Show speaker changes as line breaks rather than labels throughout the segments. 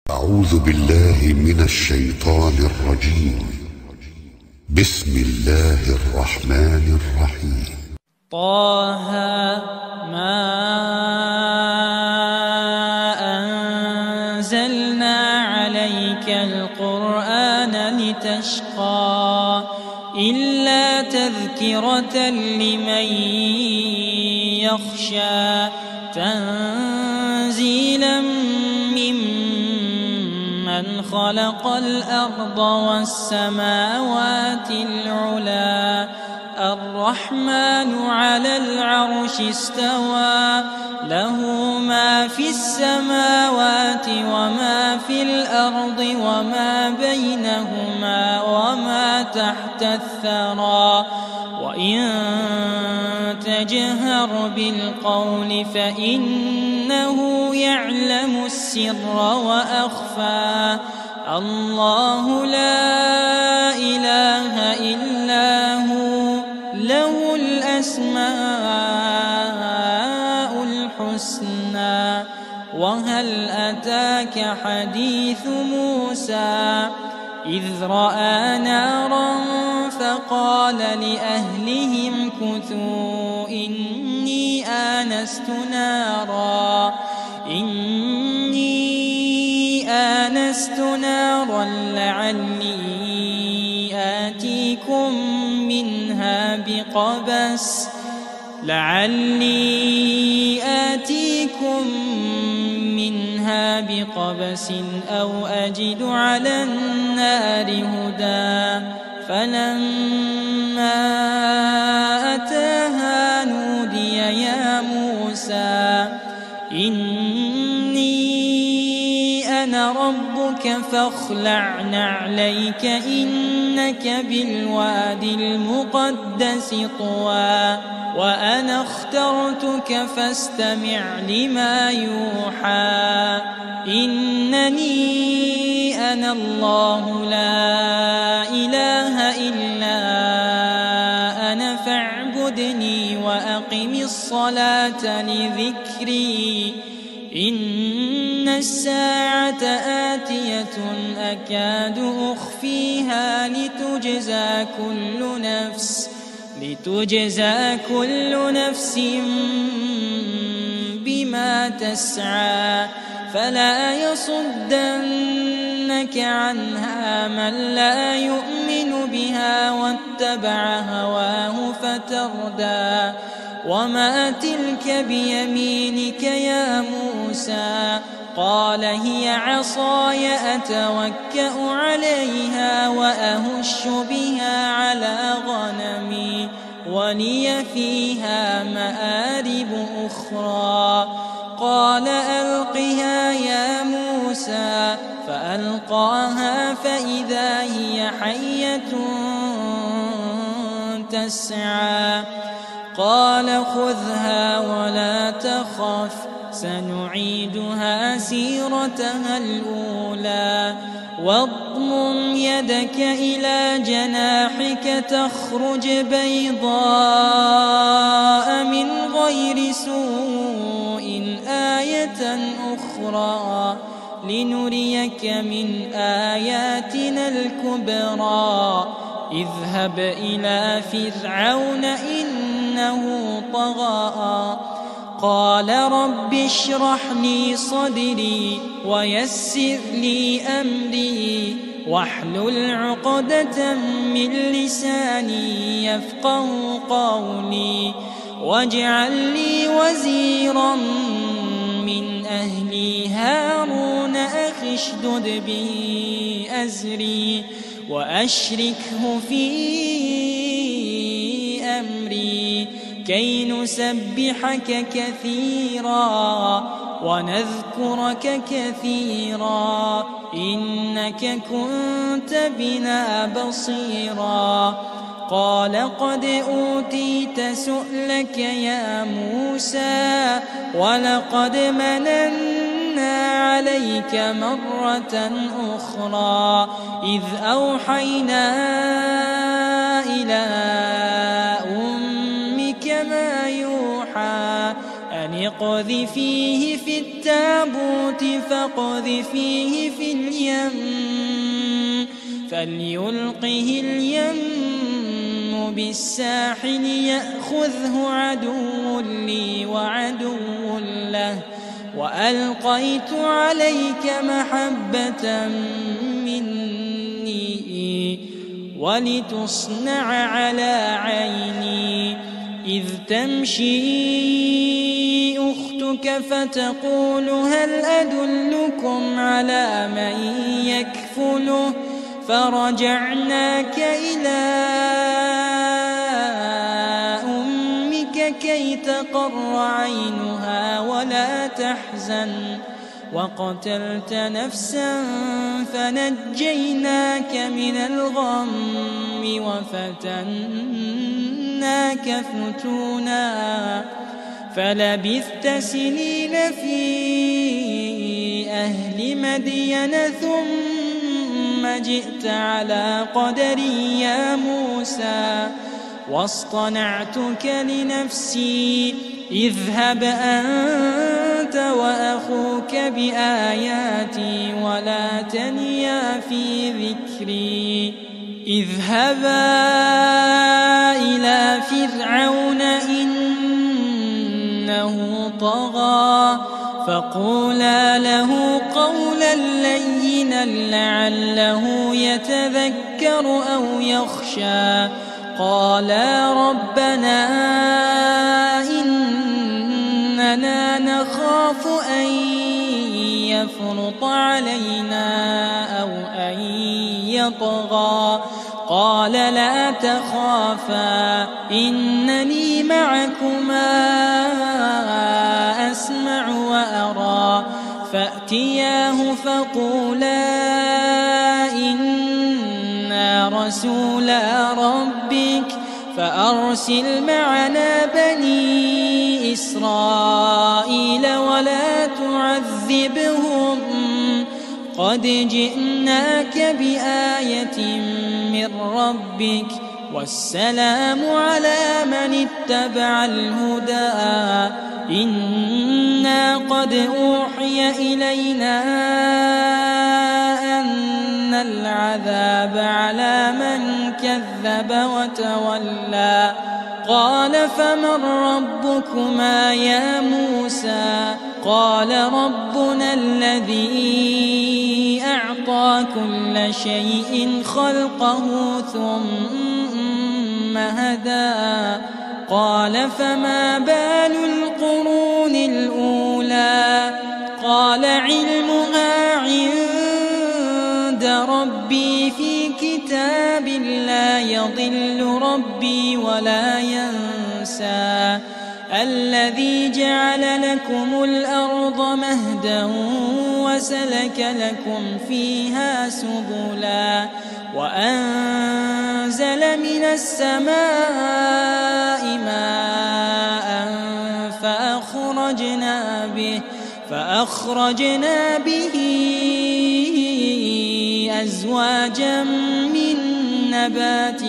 أعوذ بالله من الشيطان الرجيم. بسم الله الرحمن الرحيم.
طه ما أنزلنا عليك القرآن لتشقى إلا تذكرة لمن يخشى تنزيلا ممن خلق الأرض والسماوات العلى الرحمن على العرش استوى له ما في السماوات وما في الأرض وما بينهما وما تحت الثرى وإن تجهر بالقول فإنه يعلم السر وأخفى الله لا إله إلا هو له الأسماء الحسنى وهل أتاك حديث موسى إذ رأى نارا فقال لأهلهم كثوا إني آنست نارا لعلي آتيكم منها بقبس أو أجد على النار هدى فلما أتاها نودي يا موسى إني أنا ربك فاخلع نعليك إنك بالوادي المقدس طوى وأنا اخترتك فاستمع لما يوحى إنني أنا الله لا إله إلا أنا فاعبدني وأقم الصلاة لذكري إن الساعة آتية أكاد أخفيها لتجزى كل نفس بما تسعى فلا يصدنك عنها من لا يؤمن بها واتبع هواه فتردى وما تلك بيمينك يا موسى قال هي عصاي أتوكأ عليها وأهش بها على غنمي ولي فيها مآرب أخرى قال ألقها يا موسى فألقاها فإذا هي حية تسعى قال خذها ولا تخف سنعيدها سيرتها الأولى واضمم يدك إلى جناحك تخرج بيضاء من غير سوء آية أخرى لنريك من آياتنا الكبرى اذهب إلى فرعون إنه طغى قال رب اشرح لي صدري ويسر لي أمري واحلل عقدة من لساني يفقه قولي واجعل لي وزيرا من أهلي هارون أخي اشدد به أزري وأشركه في أمري كي نسبحك كثيرا ونذكرك كثيرا إنك كنت بنا بصيرا قال قد أوتيت سؤلك يا موسى ولقد مننا عليك مرة أخرى إذ أوحينا إلى أمك ما يوحى أن فاقذفيه في التابوت فاقذفيه في اليم فليلقه اليم بالساحل يأخذه عدو لي وعدو له وألقيت عليك محبة مني ولتصنع على عيني إذ تمشي أختك فتقول هل أدلكم على من يكفله فرجعناك إلى أمك كي تقر عينها ولا تحزن وقتلت نفسا فنجيناك من الغم وفتناك فتونا فلبثت سنين في أهل مدين ثم جئت على قدري يا موسى واصطنعتك لنفسي اذهب أنت وأخوك بآياتي ولا تنيا في ذكري اذهبا إلى فرعون إنه طغى فقولا له قولا لينا لعله يتذكر أو يخشى قالا ربنا إننا نخاف أن يفرط علينا أو أن يطغى قال لا تخافا إنني معكما أسمع وأرى فأتياه فقولا إنا رسولا ربك فأرسل معنا بني إسرائيل ولا تعذبهم قد جئناك بآية من ربك والسلام على من اتبع الهدى إنا قد أوحي إلينا أن العذاب على من كذب وتولى قال فمن ربكما يا موسى قال ربنا الذي أعطى كل شيء خلقه ثم هدى قال فما بال القرون الأولى قال علمها عند ربي في كتاب لا يضل ربي ولا ينسى الذي جعل لكم الأرض مهدا وسلك لكم فيها سبلا وأنزل من السماء ماء فأخرجنا به أزواجا من نبات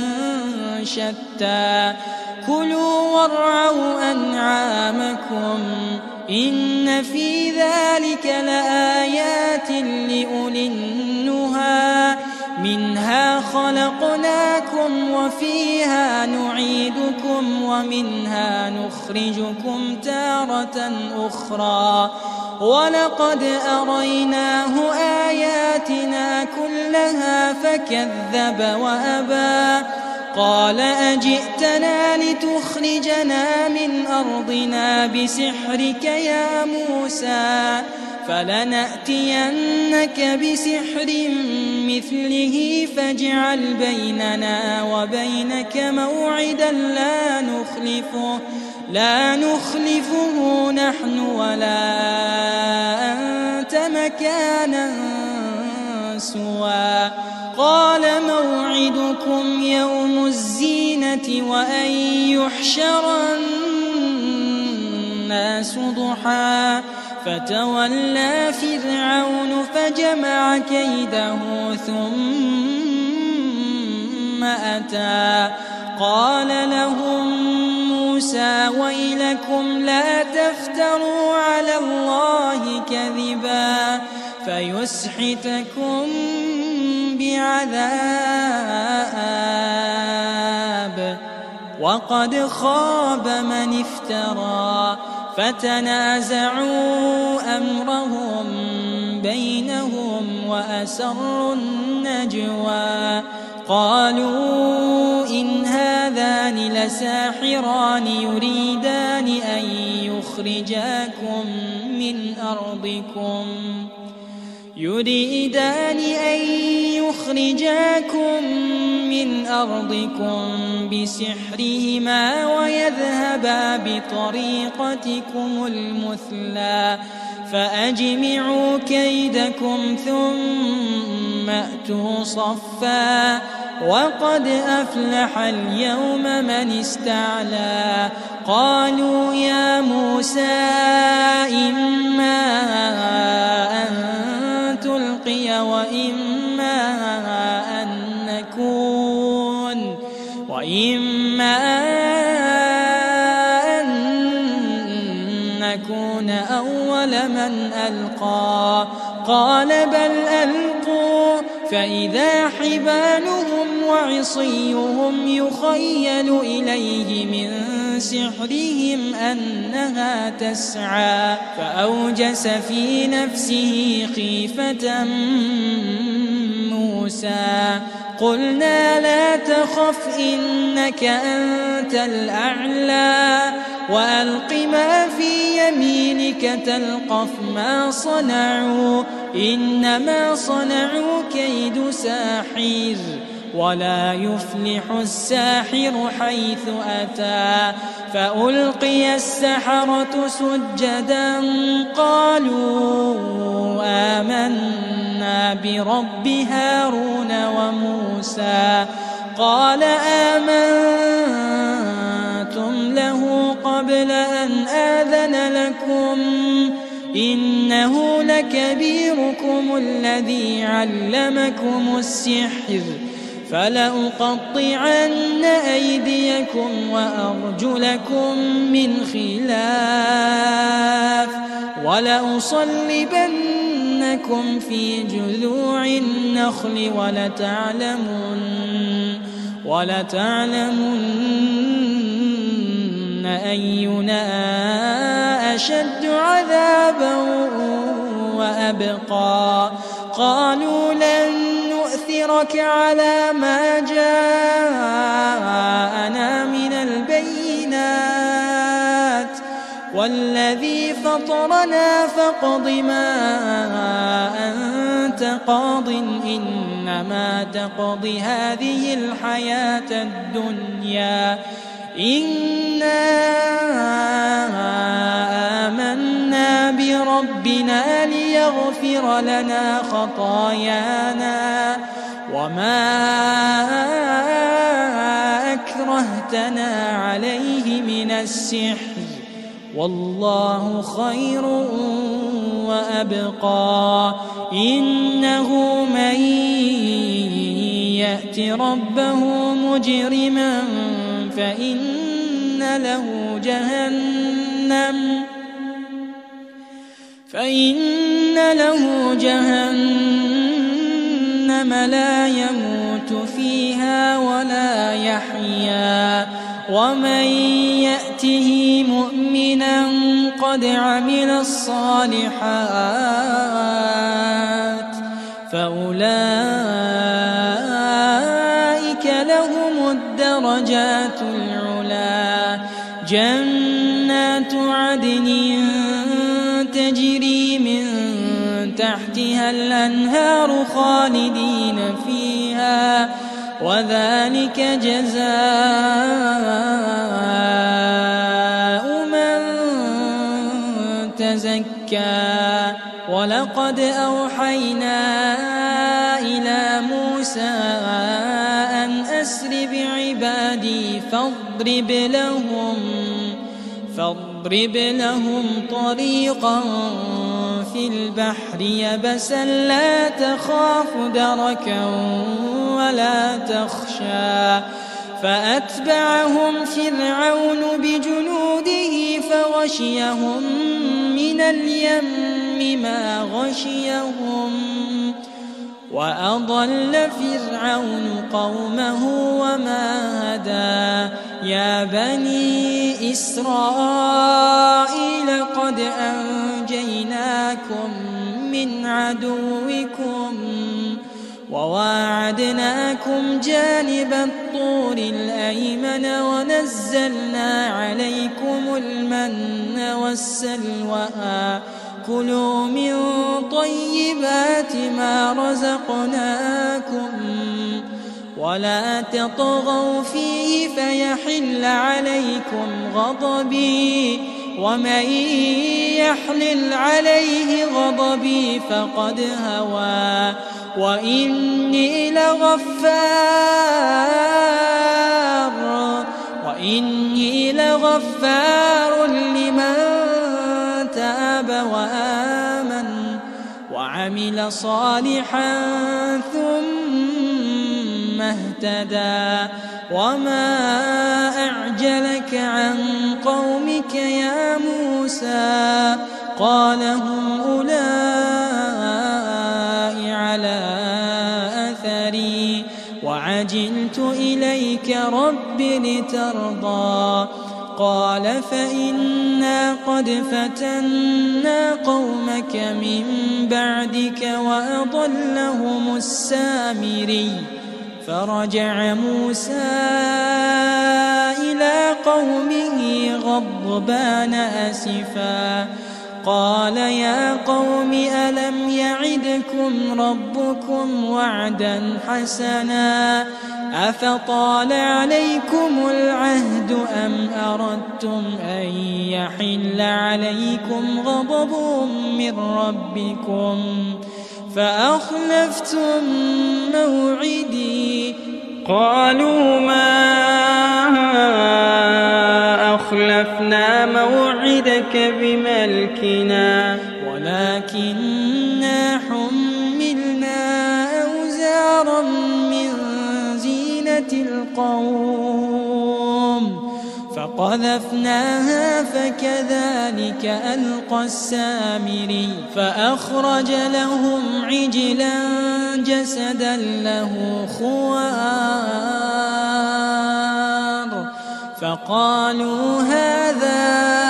شتى كلوا وارعوا أنعامكم إن في ذلك لآيات لأولي النهى منها خلقناكم وفيها نعيدكم ومنها نخرجكم تارة أخرى ولقد أريناه آياتنا كلها فكذب وأبى قال أجئتنا لتخرجنا من أرضنا بسحرك يا موسى فلنأتينك بسحر مثله فاجعل بيننا وبينك موعدا لا نخلفه نحن ولا أنت مكانا سوى قال موعدكم يوم الزينة وأن يحشر الناس ضحى فتولى فرعون فجمع كيده ثم أتى قال لهم موسى موسى ويلكم لا تفتروا على الله كذبا فيسحتكم بعذاب وقد خاب من افترى فتنازعوا أمرهم بينهم وأسروا النجوى قالوا إن هذان لساحران يريدان أن يخرجاكم من أرضكم بسحرهما ويذهبا بطريقتكم المثلى فأجمعوا كيدكم ثم أتوا صفا وقد أفلح اليوم من استعلى قالوا يا موسى إما أن تلقي وإما أن نكون أول من ألقى قال بل ألقوا فإذا حبالهم وعصيهم يخيل إليه من سحرهم أنها تسعى فأوجس في نفسه خيفة موسى قلنا لا تخف إنك أنت الأعلى وألق ما في يمينك تلقف ما صنعوا إنما صنعوا كيد ساحر ولا يفلح الساحر حيث أتى فألقي السحرة سجدا قالوا آمنا برب هارون وموسى قال آمنتم له قبل أن آذن لكم إنه لكبيركم الذي علمكم السحر فلأقطعن أيديكم وأرجلكم من خلاف ولأصلبنكم في جذوع النخل ولتعلمن أينا أشد عذابا وأبقى قالوا لن نؤثرك على ما جاءنا من البينات والذي فطرنا فاقض ما أنت قاض إنما تقضي هذه الحياة الدنيا إنا آمنا بربنا ليغفر لنا خطايانا وما أكرهتنا عليه من السحر والله خير وأبقى إنه من يأت ربه مجرما فإن له جهنم لا يموت فيها ولا يحيا ومن يأته مؤمنا قد عمل الصالحات فأولئك لهم الدرجات العلا جنات عدن تجري من تحتها الأنهار خالدين فيها وذلك جزاء من تزكى ولقد أوحينا إلى موسى أن أسر بعبادي فاضرب لهم طريقا في البحر يبسا لا تخاف دركا ولا تخشى فأتبعهم فرعون بجنوده فغشيهم من اليم ما غشيهم وأضل فرعون قومه وما هدى يا بني إسرائيل قد أنجيناكم من عدوكم وواعدناكم جانب الطور الأيمن ونزلنا عليكم المن والسلوى كلوا من طيبات ما رزقناكم ولا تطغوا فيه فيحل عليكم غضبي ومن يحلل عليه غضبي فقد هوى وإني لغفار لمن تاب وآمن وعمل صالحا ثم اهتدى وما أعجلك عن قومك يا موسى قال هم أولئك على أثري وعجلت إليك رب لترضى قال فإنا قد فتنا قومك من بعدك وأضلهم السامري فرجع موسى إلى قومه غضبان أسفا قال يا قوم ألم يعدكم ربكم وعدا حسنا أفطال عليكم العهد أم أردتم أن يحل عليكم غضب من ربكم فأخلفتم موعدي قالوا ما أخلفنا موعدك بملكنا ولكننا حملنا أوزارا من زينة القوم فقذفناها فكذلك ألقى السامري فأخرج لهم عجلا جسدا له خوار فقالوا هذا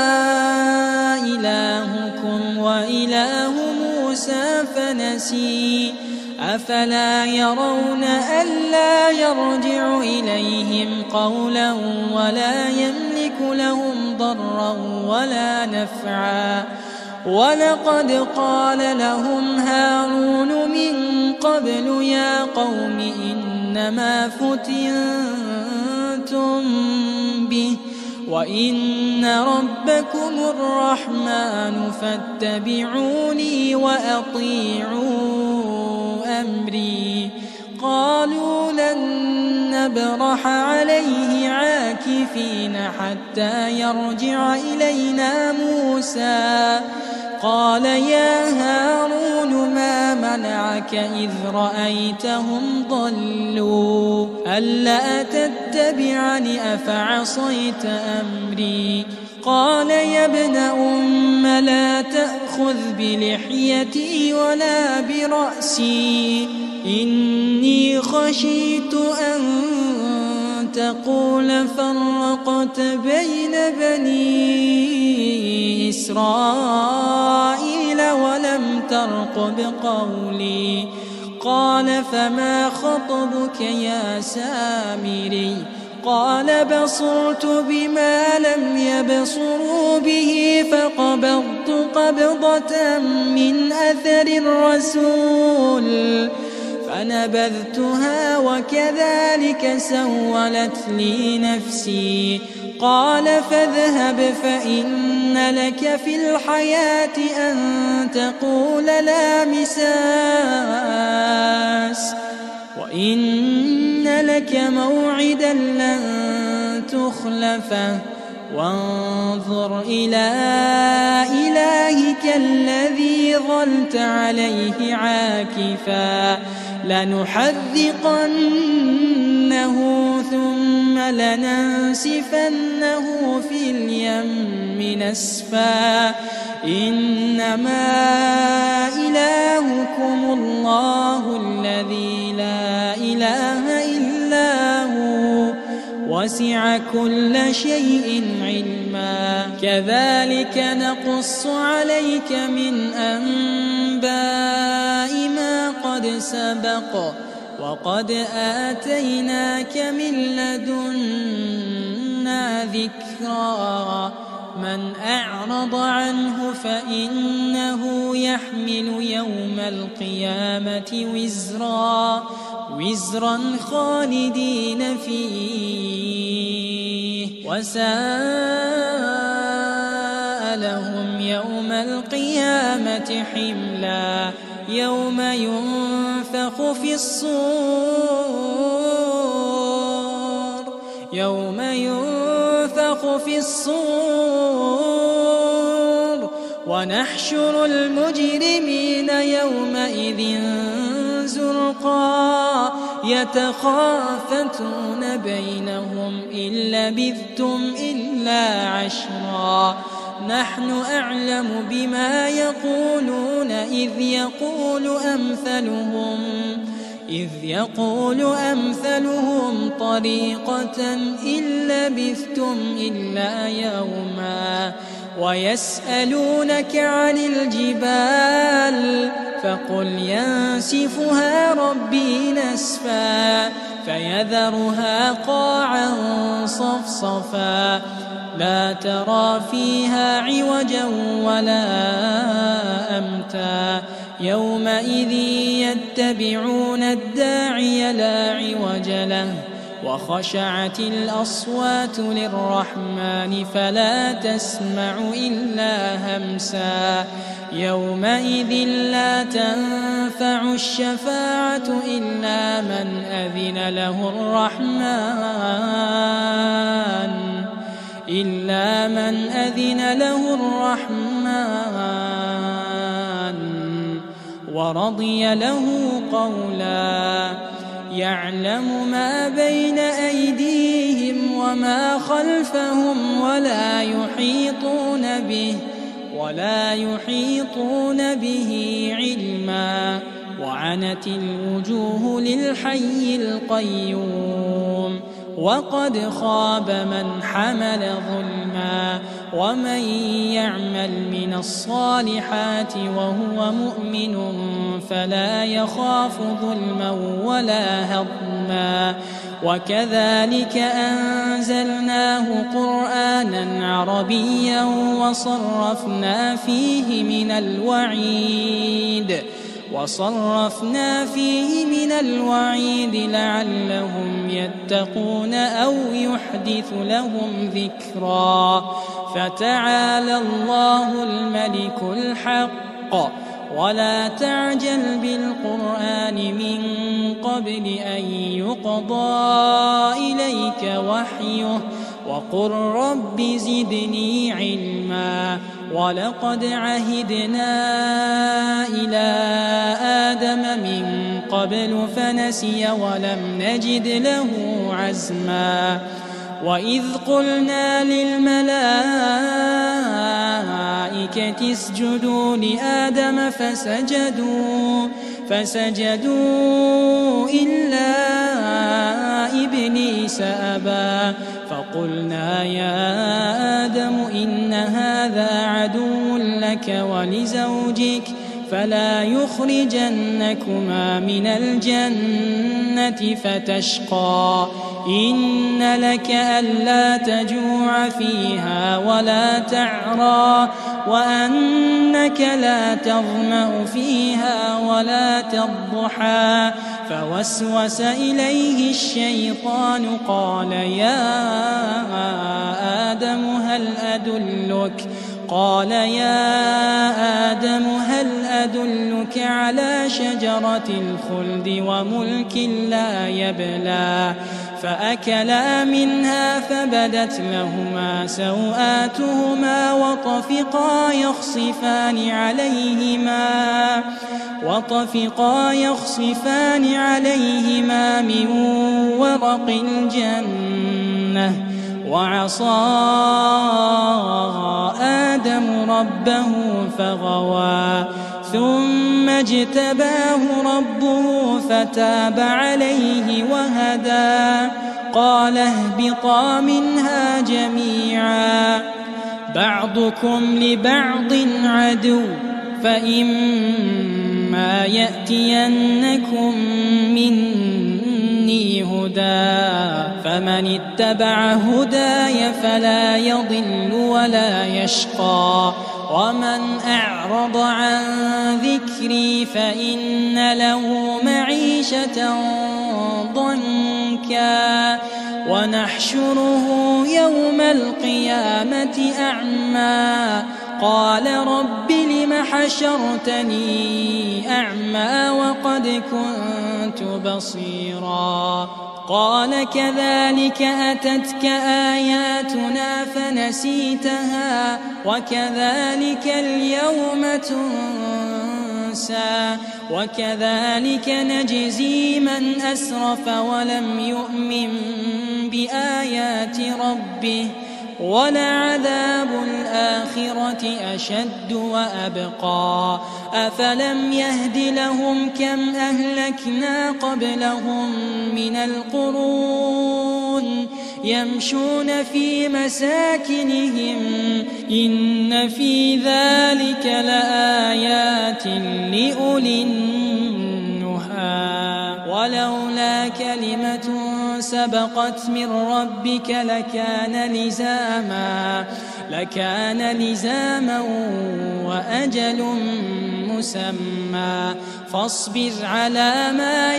إلهكم وإله موسى فنسي أفلا يرون ألا يرجع إليهم قولا ولا يملك لهم ضرا ولا نفعا ولقد قال لهم هارون من قبل يا قوم إنما فتنتم به وإن ربكم الرحمن فاتبعوني وأطيعوا أمري قالوا لن نبرح عليه عاكفين حتى يرجع إلينا موسى قال يا هارون ما منعك إذ رأيتهم ضلوا ألا تتبعني أفعصيت أمري قال يا ابن أم لا تأخذ بلحيتي ولا برأسي إني خشيت أن تقول فرقت بين بني إسرائيل ولم ترقب قولي قال فما خطبك يا سامري قال بصرت بما لم يبصروا به فقبضت قبضة من أثر الرسول فنبذتها وكذلك سولت لي نفسي قال فاذهب فإن لك في الحياة أن تقول لا مساس وإن لك موعدا لن تخلفه وانظر إلى إلهك الذي ظلت عليه عاكفا لنحذقنه ثم ثم لننسفنه في اليم نسفا إنما إلهكم الله الذي لا إله إلا هو وسع كل شيء علما كذلك نقص عليك من أنباء ما قد سبق وقد آتيناك من لدنا ذكرا من أعرض عنه فإنه يحمل يوم القيامة وزرا خالدين فيه وساء لهم يوم القيامة حملا يوم ينفخ في الصور ونحشر المجرمين يومئذ زرقا يتخافتون بينهم إن لبثتم إلا عشرا نحن أعلم بما يقولون إذ يقول أمثلهم طريقة إن لبثتم إلا يوما ويسألونك عن الجبال فقل ينسفها ربي نسفا فيذرها قاعا صفصفا لا ترى فيها عوجا ولا أمتا يومئذ يتبعون الداعي لا عوج له وخشعت الأصوات للرحمن فلا تسمع إلا همسا يومئذ لا تنفع الشفاعة إلا من أذن له الرحمن ورضي له قولا يعلم ما بين أيديهم وما خلفهم ولا يحيطون به علما وعنت الوجوه للحي القيوم وقد خاب من حمل ظلما ومن يعمل من الصالحات وهو مؤمن فلا يخاف ظلما ولا هضما وكذلك أنزلناه قرآنا عربيا وصرفنا فيه من الوعيد لعلهم يتقون أو يحدث لهم ذكرا فتعالى الله الملك الحق ولا تعجل بالقرآن من قبل أن يقضى إليك وحيه وقل رب زدني علما ولقد عهدنا إلى آدم من قبل فنسي ولم نجد له عزما وإذ قلنا للملائكة اسجدوا لآدم فسجدوا إلا إبليس أبى فقلنا يا آدم إن هذا عدو لك ولزوجك فلا يخرجنكما من الجنة فتشقى إن لك ألا تجوع فيها ولا تعرى وأنك لا تظمأ فيها ولا تضحى فوسوس إليه الشيطان قال يا آدم هل أدلك على شجرة الخلد وملك لا يبلى فأكلا منها فبدت لهما سوآتهما وطفقا يخصفان عليهما من ورق الجنة وعصى آدم ربه فغوى ثم اجتباه ربه فتاب عليه وهدى قال اهبطا منها جميعا بعضكم لبعض عدو فإما يأتينكم مني هدى فمن اتبع هداي فلا يضل ولا يشقى ومن أعرض عن ذكري فإن له معيشة ضنكا ونحشره يوم القيامة أعمى قال رب لم حشرتني أعمى وقد كنت بصيرا قال كذلك أتتك آياتنا فنسيتها وكذلك اليوم تنسى وكذلك نجزي من أسرف ولم يؤمن بآيات ربه ولعذاب الآخرة أشد وأبقى أفلم يهد لهم كم أهلكنا قبلهم من القرون يمشون في مساكنهم إن في ذلك لآيات لأولي النهى ولولا كلمة سبقت من ربك لكان لزاما وأجل مسمى فاصبر على ما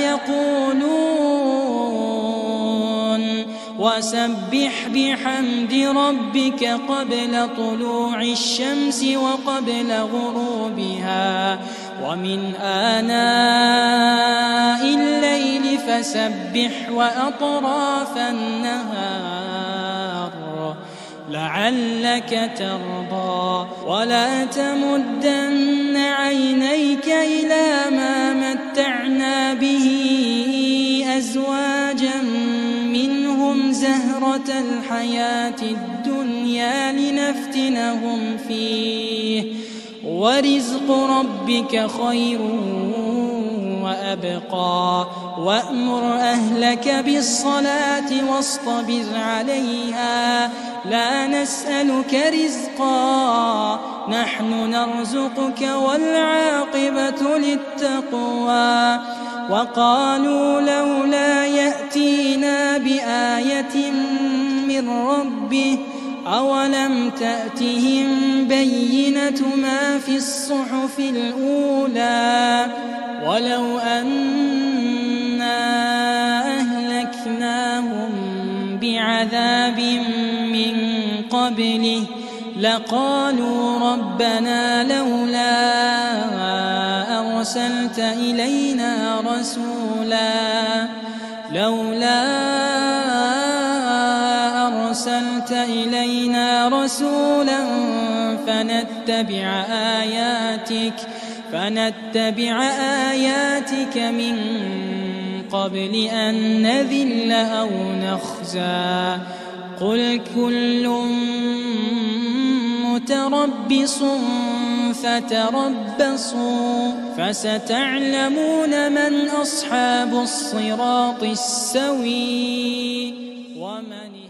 يقولون وسبح بحمد ربك قبل طلوع الشمس وقبل غروبها ومن آناء الليل فسبح وأطراف النهار لعلك ترضى ولا تمدن عينيك إلى ما متعنا به أزواجا منهم زهرة الحياة الدنيا لنفتنهم فيه ورزق ربك خير وأبقى وأمر أهلك بالصلاة واصطبر عليها لا نسألك رزقا نحن نرزقك والعاقبة للتقوى وقالوا لولا يأتينا بآية من ربه أولم تأتهم بينة ما في الصحف الأولى ولو أنا أهلكناهم بعذاب من قبله لقالوا ربنا لولا أرسلت إلينا رسولا فنتبع آياتك من قبل أن نذل أو نخزى قل كل متربص فتربصوا فستعلمون من أصحاب الصراط السوي ومن